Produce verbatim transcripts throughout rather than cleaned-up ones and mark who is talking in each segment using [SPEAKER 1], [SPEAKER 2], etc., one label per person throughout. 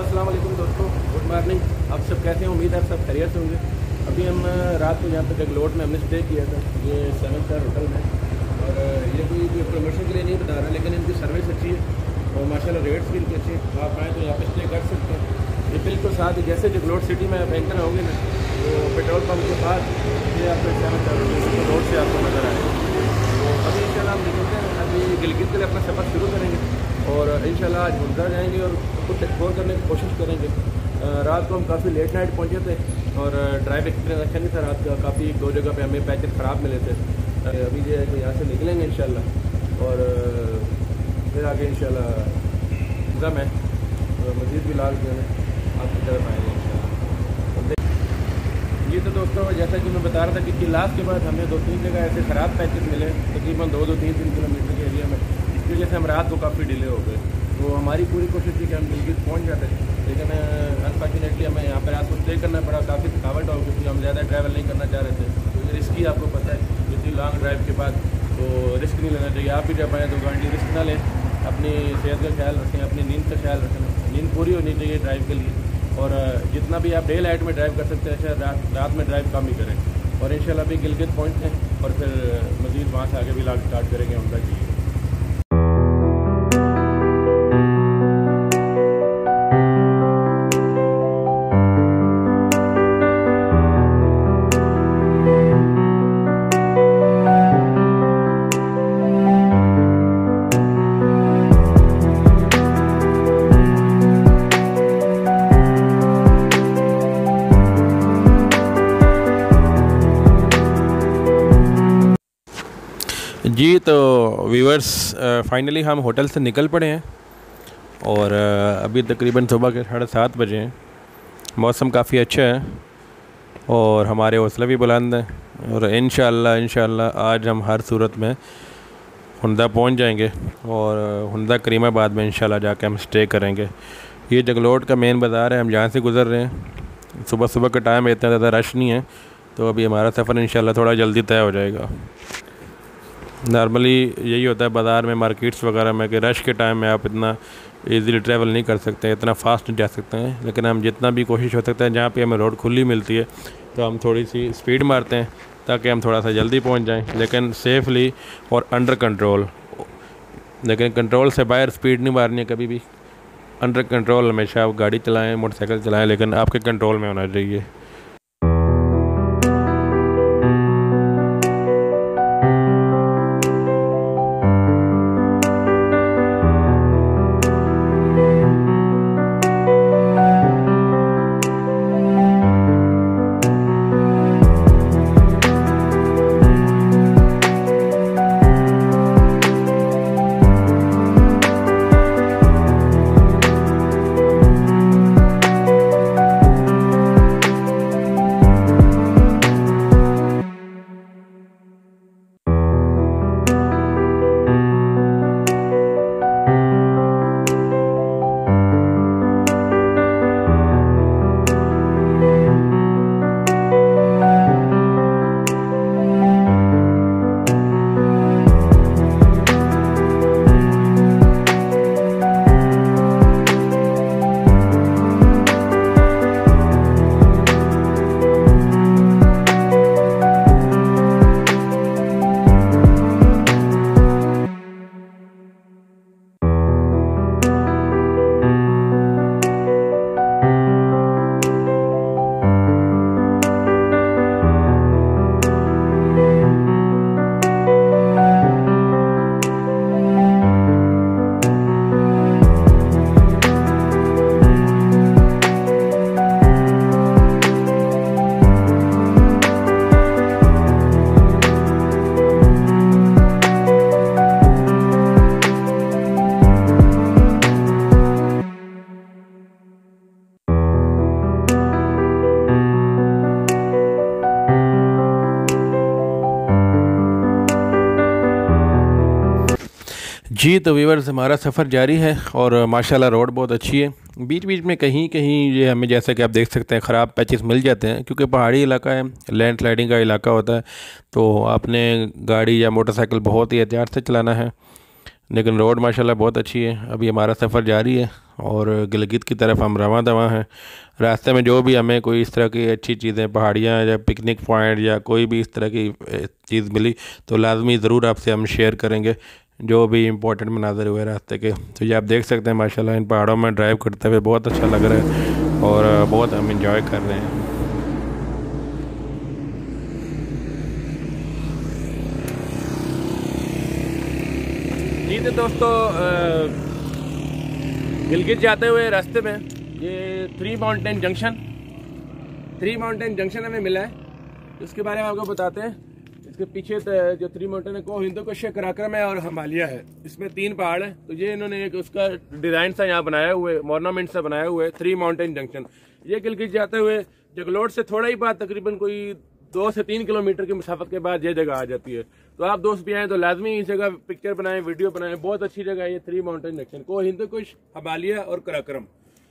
[SPEAKER 1] अस्सलाम वालेकुम दोस्तों, गुड मॉर्निंग। आप सब कैसे हैं? उम्मीद है आप सब खैरियत से होंगे। अभी हम रात को यहाँ पे जगलोट में हमने स्टे किया था, ये सेवन स्टार होटल में। और ये कोई प्रमोशन के लिए नहीं बता रहा, लेकिन इनकी सर्विस अच्छी है और माशाल्लाह रेट्स भी इनके अच्छे हैं। आप आएँ तो यहाँ पे स्टे कर सकते हैं। ये बिल्कुल साथ ही जैसे जगलोट सिटी में आप एंटर होंगे ना, तो पेट्रोल पम्प के पास ये आपको सेवन स्टार होटल रोड से आपको नज़र आएगा। तो अभी इंशाल्लाह हम निकलते हैं, अभी गिलगित के लिए अपना सफ़र शुरू करेंगे और इंशाल्लाह आज हुंडा जाएंगे और कुछ एक्सप्लोर करने की कोशिश करेंगे। रात को हम काफ़ी लेट नाइट पहुंचे थे और ड्राइव एक्सपीरियंस अच्छा नहीं था रात का। काफ़ी दो जगह पे हमें पैकेज ख़राब मिले थे। अभी जो है कि यहाँ से निकलेंगे इंशाल्लाह और फिर आगे इंशाल्लाह दम है मज़ीद भी लाल जो है आपकी तरफ आएंगे इंशाल्लाह। ये तो दोस्तों जैसा कि मैं बता रहा था कि किलास के बाद हमें दो तीन जगह ऐसे ख़राब पैकेज मिले, तकरीबन दो दो तीन तीन किलोमीटर के एरिया में। इसकी वजह से हम रात को काफ़ी डिले हो गए। तो हमारी पूरी कोशिश थी कि हम गिलगित पहुंच जाते, लेकिन अनफॉर्चुनेटली हमें यहाँ पर रात को स्टे करना पड़ा। काफ़ी थकावट हो गई थी, हम ज़्यादा ट्रैवल नहीं करना चाह रहे थे। तो ये रिस्की, आपको पता है इतनी लॉन्ग ड्राइव के बाद तो रिस्क नहीं लेना चाहिए। आप भी जब आएँ तो गाड़ी रिस्क ना लें, अपनी सेहत का ख्याल रखें, अपनी नींद का ख्याल रखें। नींद पूरी होनी चाहिए ड्राइव के लिए, और जितना भी आप डे लाइट में ड्राइव कर सकते हैं शायद रात रात में ड्राइव कम ही करें। और इंशाल्लाह अभी गिलगित पहुँचते हैं और फिर मज़ीद वहाँ से आगे भी लाग स्टार्ट करेंगे उनका जी। जी तो व्यूअर्स, फाइनली हम होटल से निकल पड़े हैं और अभी तकरीबन सुबह के साढ़े सात बजे हैं। मौसम काफ़ी अच्छा है और हमारे हौसले भी बुलंद हैं और इंशाअल्लाह इंशाअल्लाह आज हम हर सूरत में हुंडा पहुंच जाएंगे और हुंडा करीमाबाद में इंशाअल्लाह जाके हम स्टे करेंगे। ये जगलोट का मेन बाज़ार है, हम जहाँ से गुज़र रहे हैं। सुबह सुबह का टाइम है, इतना ज़्यादा रश नहीं है, तो अभी हमारा सफ़र इंशाअल्लाह थोड़ा जल्दी तय हो जाएगा। नॉर्मली यही होता है बाज़ार में, मार्केट्स वगैरह में, कि रश के टाइम में आप इतना इजीली ट्रैवल नहीं कर सकते, इतना फास्ट नहीं जा सकते हैं। लेकिन हम जितना भी कोशिश हो सकता है, जहाँ पे हमें रोड खुली मिलती है तो हम थोड़ी सी स्पीड मारते हैं ताकि हम थोड़ा सा जल्दी पहुँच जाएँ, लेकिन सेफली और अंडर कंट्रोल। लेकिन कंट्रोल से बाहर स्पीड नहीं मारनी है कभी भी। अंडर कंट्रोल हमेशा आप गाड़ी चलाएँ, मोटरसाइकिल चलाएँ, लेकिन आपके कंट्रोल में होना चाहिए। जी तो व्यूअर्स, हमारा सफ़र जारी है और माशाल्लाह रोड बहुत अच्छी है। बीच बीच में कहीं कहीं ये हमें, जैसा कि आप देख सकते हैं, ख़राब पैचेस मिल जाते हैं, क्योंकि पहाड़ी इलाका है, लैंड स्लाइडिंग का इलाका होता है, तो आपने गाड़ी या मोटरसाइकिल बहुत ही एहतियात से चलाना है। लेकिन रोड माशाल्लाह बहुत अच्छी है। अभी हमारा सफ़र जारी है और गिलगित की तरफ हम रवां दवां हैं। रास्ते में जो भी हमें कोई इस तरह की अच्छी चीज़ें, पहाड़ियाँ या पिकनिक पॉइंट या कोई भी इस तरह की चीज़ मिली तो लाजमी ज़रूर आपसे हम शेयर करेंगे, जो भी इम्पोर्टेंट मनाज़र हुए रास्ते के। तो ये आप देख सकते हैं माशाल्लाह इन पहाड़ों में ड्राइव करते हुए बहुत अच्छा लग रहा है और बहुत हम इंजॉय कर रहे हैं। जी तो दोस्तों, गिलगित जाते हुए रास्ते में ये three mountain junction three mountain junction हमें मिला है। इसके बारे में आपको बताते हैं। इसके पीछे जो थ्री माउंटेन है को हिंदुकुश, कराक्रम है और हिमालय है। इसमें तीन पहाड़ है। तो ये इन्होंने एक उसका डिज़ाइन सा यहाँ बनाया हुआ है, मोर्नामेंट सा बनाया हुआ है, थ्री माउंटेन जंक्शन। ये गिलगित जाते हुए जगलोट से थोड़ा ही बाद, तकरीबन कोई दो से तीन किलोमीटर की मुसाफत के बाद ये जगह आ जाती है। तो आप दोस्त भी आए तो लाजमी इस जगह पिक्चर बनाएं, वीडियो बनाएं। बहुत अच्छी जगह है ये थ्री माउंटेन जंक्शन, को हिंदुकुश, हिमालय और कराक्रम।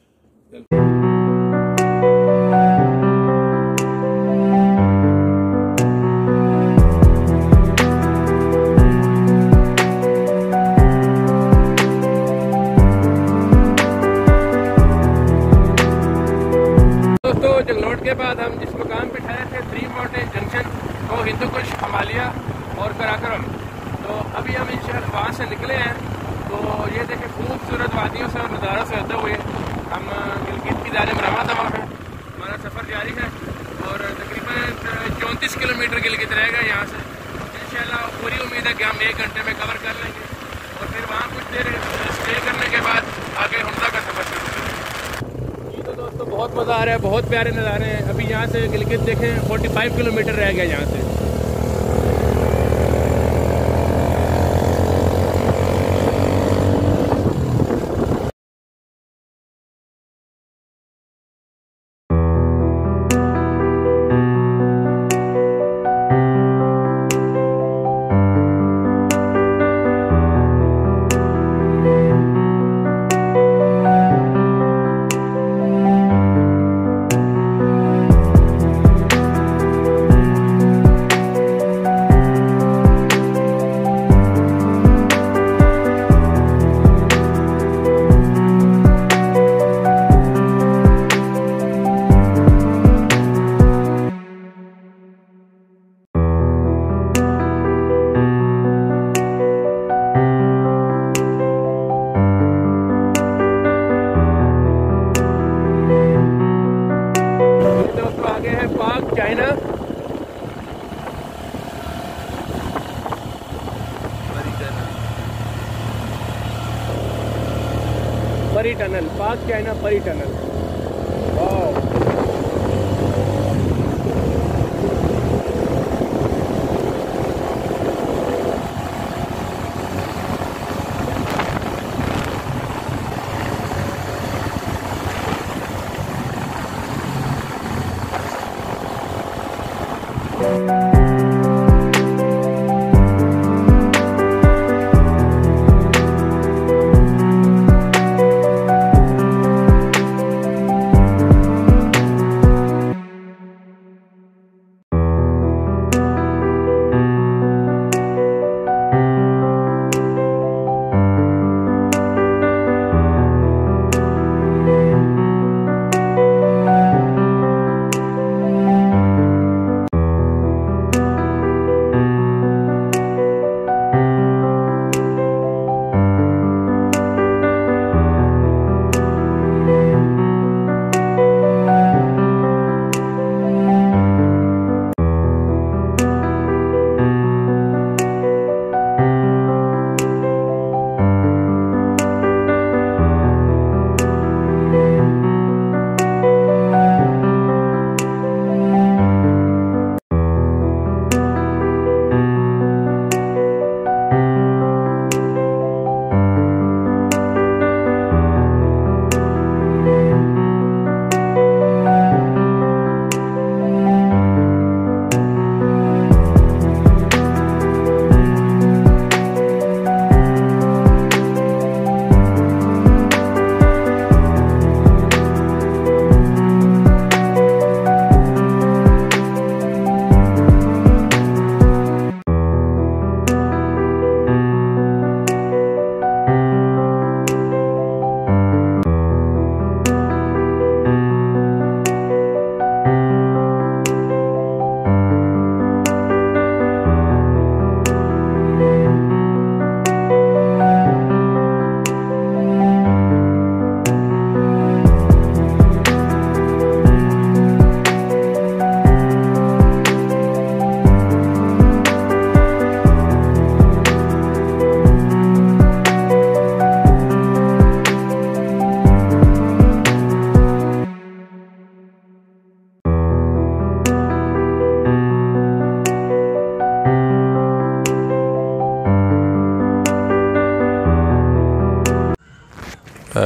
[SPEAKER 1] दोस्तों, जगलोट के बाद हम जिस मकाम पे ठहरे थे, थ्री माउंटेन जंक्शन, को हिंदुकुश, हिमालय और कराक्रम, तो अभी हम इंशाल्लाह वहाँ से निकले हैं। तो ये देखें खूबसूरत वादियों से और नज़ारों से होते हुए हम गिलगित की जानिब रवां दवां हैं। हमारा सफ़र जारी है और तकरीबन चौंतीस किलोमीटर गिलगित रहेगा यहाँ से। इंशाल्लाह पूरी उम्मीद है कि हम एक घंटे में कवर कर लेंगे और फिर वहाँ कुछ देर स्टे करने के बाद आगे हमजा का सफ़र शुरू करेंगे। ये तो दोस्तों बहुत मज़ा आ रहा है, बहुत प्यारे नज़ारे हैं। अभी यहाँ से गिलगित देखें पैंतालीस किलोमीटर रह गया यहाँ से। चाइना परी टनल, पाक चाइना परी टनल। वाह,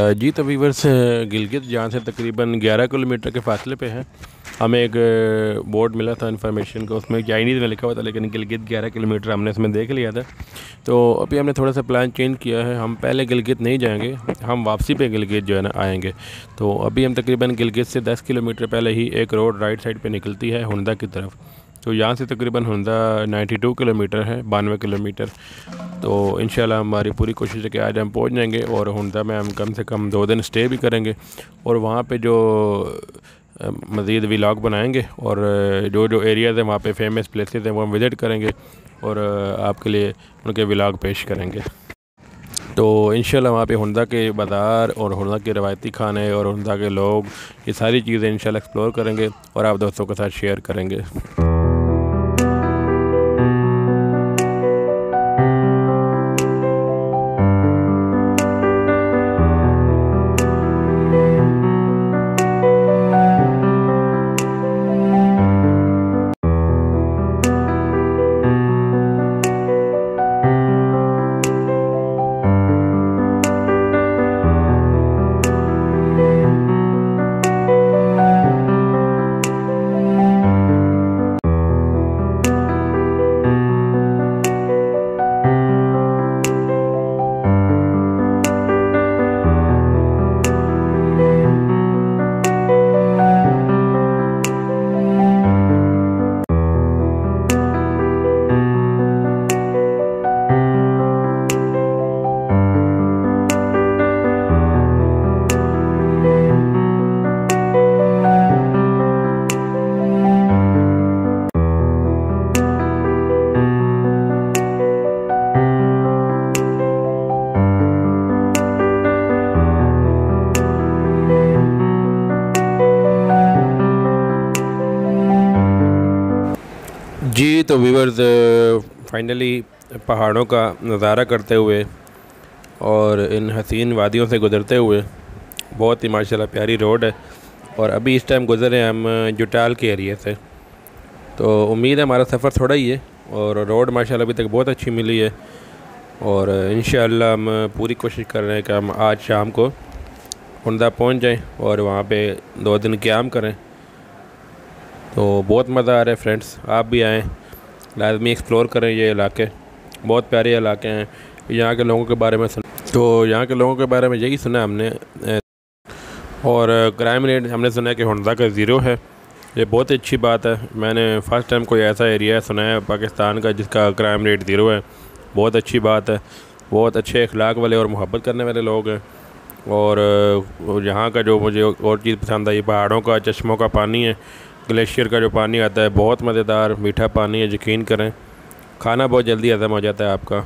[SPEAKER 1] जी तो वीवर्स, गिलगित जहाँ से तकरीबन ग्यारह किलोमीटर के फासले पे है। हमें एक बोर्ड मिला था इन्फॉर्मेशन का, उसमें चाइनीज़ में लिखा हुआ था, लेकिन गिलगित ग्यारह किलोमीटर हमने इसमें देख लिया था। तो अभी हमने थोड़ा सा प्लान चेंज किया है, हम पहले गिलगित नहीं जाएंगे, हम वापसी पे गिलगित जो है ना आएंगे। तो अभी हम तकरीबन गिलगित से दस किलोमीटर पहले ही एक रोड राइट साइड पे निकलती है हुंदा की तरफ। तो यहाँ से तकरीबन हुंदा बानवे किलोमीटर है, बानवे किलोमीटर। तो इंशाल्लाह हमारी पूरी कोशिश है कि आज हम पहुँच जाएंगे और हुंदा में हम कम से कम दो दिन स्टे भी करेंगे और वहाँ पे जो मज़ीद व्लॉग बनाएंगे और जो जो एरियाज़ हैं वहाँ पे फेमस प्लेसेस हैं वो हम विज़िट करेंगे और आपके लिए उनके व्लॉग पेश करेंगे। तो इंशाल्लाह वहाँ पे हुंदा के बाज़ार और हुंदा के रवायती खाने और हुंदा के लोग, ये सारी चीज़ें इंशाल्लाह एक्सप्लोर करेंगे और आप दोस्तों के साथ शेयर करेंगे। जी तो व्यूअर्स, फाइनली पहाड़ों का नज़ारा करते हुए और इन हसीन वादियों से गुज़रते हुए, बहुत ही माशाल्लाह प्यारी रोड है और अभी इस टाइम गुज़रे हम जुटाल के एरिया से। तो उम्मीद है हमारा सफ़र थोड़ा ही है और रोड माशाल्लाह अभी तक बहुत अच्छी मिली है और इंशाअल्लाह हम पूरी कोशिश कर रहे हैं कि हम आज शाम को हुंदा पहुंच जाएं और वहाँ पे दो दिन क़याम करें। तो बहुत मज़ा आ रहा है फ्रेंड्स, आप भी आएँ, लाजमी एक्सप्लोर करें ये इलाके, बहुत प्यारे इलाके हैं। यहाँ के लोगों के बारे में सुन तो यहाँ के लोगों के बारे में यही सुना हमने, और क्राइम रेट हमने सुना है कि हुंदा का ज़ीरो है। ये बहुत अच्छी बात है, मैंने फ़र्स्ट टाइम कोई ऐसा एरिया सुना है पाकिस्तान का जिसका क्राइम रेट ज़ीरो है। बहुत अच्छी बात है, बहुत अच्छे अखलाक वाले और मोहब्बत करने वाले लोग हैं। और यहाँ का जो मुझे और चीज़ पसंद आई, पहाड़ों का चश्मों का पानी है, ग्लेशियर का जो पानी आता है बहुत मज़ेदार मीठा पानी है, यकीन करें खाना बहुत जल्दी हज़म हो जाता है आपका।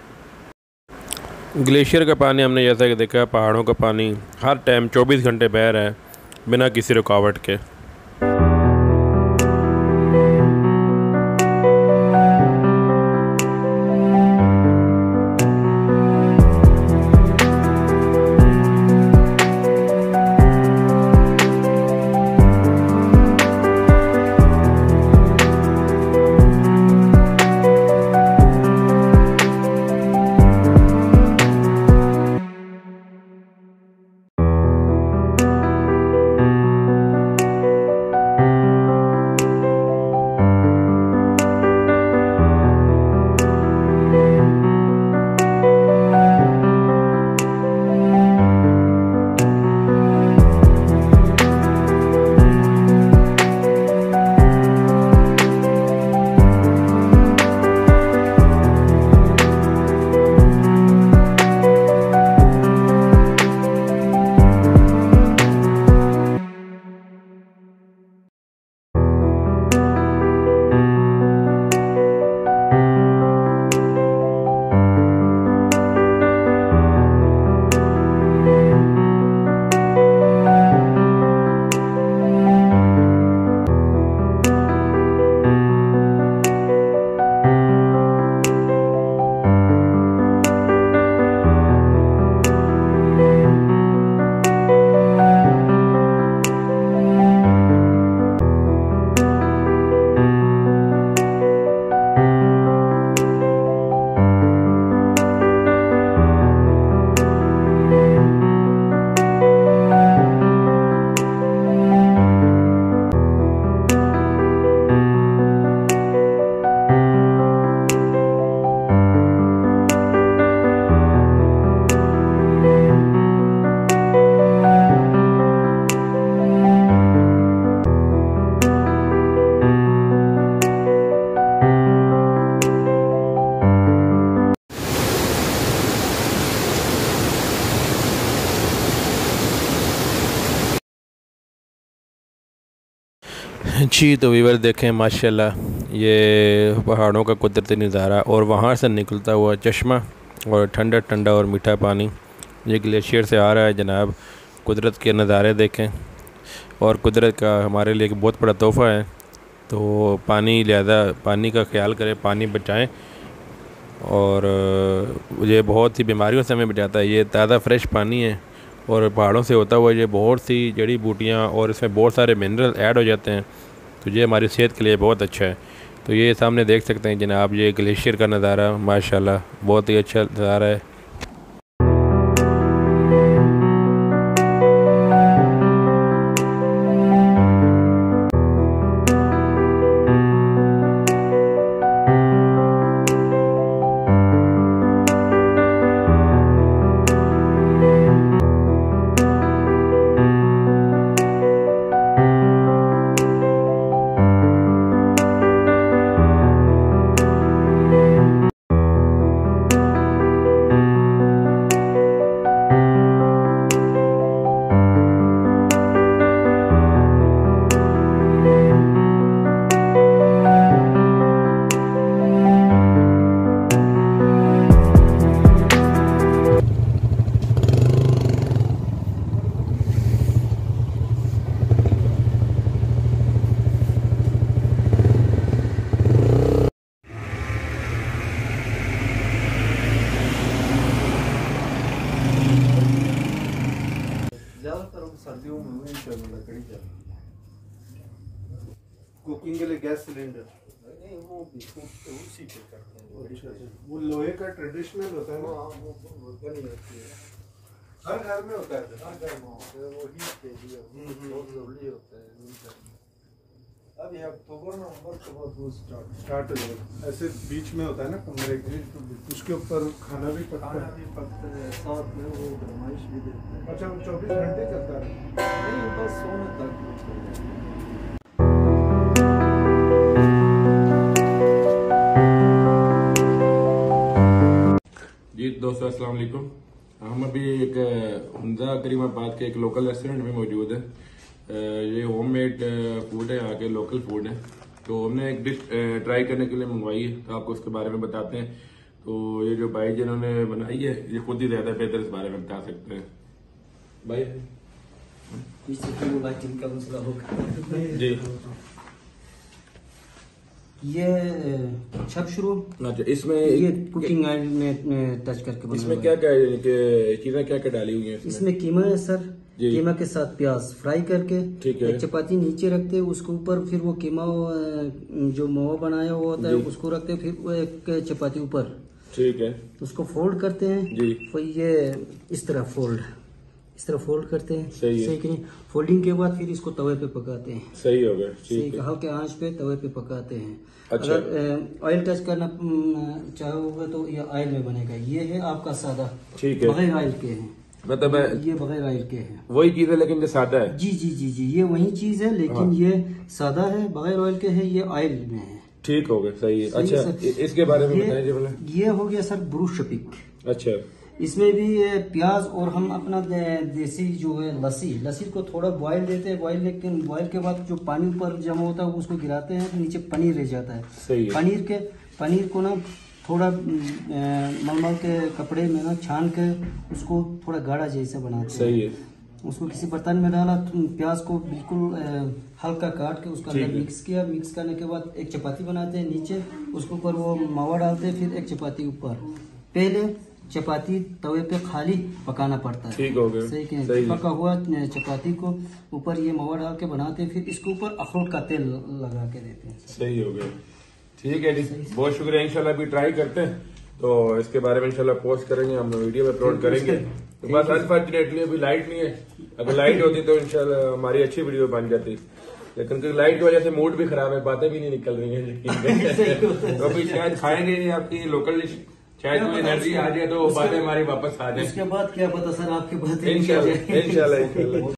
[SPEAKER 1] ग्लेशियर का पानी हमने जैसा कि देखा, पहाड़ों का पानी हर टाइम चौबीस घंटे बह रहा है बिना किसी रुकावट के। जी तो वीवर देखें माशाल्लाह ये पहाड़ों का कुदरती नज़ारा और वहाँ से निकलता हुआ चश्मा और ठंडा ठंडा और मीठा पानी ये ग्लेशियर से आ रहा है जनाब। कुदरत के नज़ारे देखें और कुदरत का हमारे लिए एक बहुत बड़ा तोहफ़ा है। तो पानी ज़्यादा पानी का ख्याल करें, पानी बचाएं और ये बहुत सी बीमारियों से हमें बचाता है। ये ताज़ा फ्रेश पानी है और पहाड़ों से होता हुआ ये बहुत सी जड़ी बूटियाँ और इसमें बहुत सारे मिनरल ऐड हो जाते हैं, तो ये हमारी सेहत के लिए बहुत अच्छा है। तो ये सामने देख सकते हैं जनाब, ये ग्लेशियर का नज़ारा माशाल्लाह बहुत ही अच्छा नज़ारा है।
[SPEAKER 2] सर्दियों में लकड़ी चलेगी। कुकिंग के लिए गैस सिलेंडर नहीं, वो भी उसी पे करते हैं। वो लोहे का ट्रेडिशनल होता है ना, वो गली होती है, हर घर में होता है, हर घर में होता है। वो हीट के लिए बहुत जरूरी होता है विंटर में। अब ये अक्टूबर नवंबर के बाद वो स्टार्ट स्टार्ट हो जाएगा। ऐसे बीच में होता है ना कमरे के, उसके ऊपर खाना भी पकता है, भी पकता है, साथ में वो फरमाइश भी देते हैं। अच्छा, वो चौबीस घंटे चलता है? नहीं, बस सोने तक चल जाता है।
[SPEAKER 1] जी दोस्तों अस्सलाम वालेकुम। हम अभी एक उम्दा करीमाबाद के एक लोकल रेस्टोरेंट में मौजूद है। ये होममेड फूड है, यहाँ के लोकल फूड है। तो हमने एक डिश ट्राई करने के लिए मंगवाई है, तो आपको उसके बारे में बताते हैं। तो ये जो भाई जिन्होंने बनाई है ये खुद ही ज्यादा बेहतर इस बारे में बता सकते हैं। भाई
[SPEAKER 3] का मसला होगा
[SPEAKER 1] जी,
[SPEAKER 3] ये सब शुरू
[SPEAKER 1] अच्छा इसमें
[SPEAKER 3] ये कुकिंग ऑयल में टच करके
[SPEAKER 1] इसमें क्या क्या चीजें क्या क्या डाली हुई है? इसमें,
[SPEAKER 3] इसमें कीमा है सर, कीमा के साथ प्याज फ्राई करके एक चपाती नीचे रखते हैं, उसके ऊपर फिर वो कीमा जो मोवा बनाया हुआ होता है उसको रखते हैं, फिर वो एक चपाती ऊपर, ठीक है, उसको फोल्ड करते हैं जी। फिर ये इस तरह फोल्ड इस तरह फोल्ड करते हैं, सही है कि नहीं? फोल्डिंग के बाद फिर इसको तवे पे पकाते हैं। सही हो गया, सही हल्के आंच पे तवे पे पकाते हैं। अच्छा। अगर ऑयल टच करना चाहोगे तो ये ऑयल में बनेगा। ये है आपका सादा, ठीक है, बगैर ऑयल के हैं, मतलब ये बगैर ऑयल के हैं, वही चीज है लेकिन ये सादा है। जी जी जी जी ये वही चीज है लेकिन ये सादा है, बगैर ऑयल के है, ये ऑयल में है। ठीक हो गया, सही है। अच्छा इसके बारे में बताइए। ये हो गया सर ब्रूशपिक। अच्छा, इसमें भी प्याज और हम अपना देसी जो है लस्सी लस्सी को थोड़ा बॉईल देते हैं, बॉईल लेकिन बॉईल के बाद जो पानी ऊपर जमा होता है उसको गिराते हैं तो नीचे पनीर रह जाता है। सही है। पनीर के पनीर को ना थोड़ा मलमल के कपड़े में ना छान के उसको थोड़ा गाढ़ा जैसा बनाते हैं। सही है। उसको किसी बर्तन में डाला, प्याज को बिल्कुल हल्का काट के उसका अंदर मिक्स किया, मिक्स करने के बाद एक चपाती बनाते हैं नीचे, उसके ऊपर वो मावा डालते हैं, फिर एक चपाती ऊपर। पहले चपाती तवे पे खाली पकाना पड़ता है, ठीक हो गया, सही है। सही पका हुआ चपाती को ऊपर ये मावा डाल के बनाते हैं, फिर इसके ऊपर अखरोट का तेल लगा के देते हैं। सही हो गया, ठीक है जी, बहुत शुक्रिया। इंशाल्लाह अभी ट्राई करते हैं तो इसके बारे में इंशाल्लाह पोस्ट करेंगे, हम वीडियो में अपलोड करेंगे। तो बस अनफॉर्चुनेटली अभी लाइट नहीं है, अगर लाइट होती तो इंशाल्लाह हमारी अच्छी वीडियो बन जाती, लेकिन लाइट की वजह से मूड भी खराब है, बातें भी नहीं निकल रही है। तो अभी शायद खाएंगे आपकी लोकल डिश, शायद कोई एनर्जी आ जाए तो बातें हमारी वापस आ जाए। उसके बाद क्या पता सर आपके बातें इंशाल्लाह इंशाल्लाह।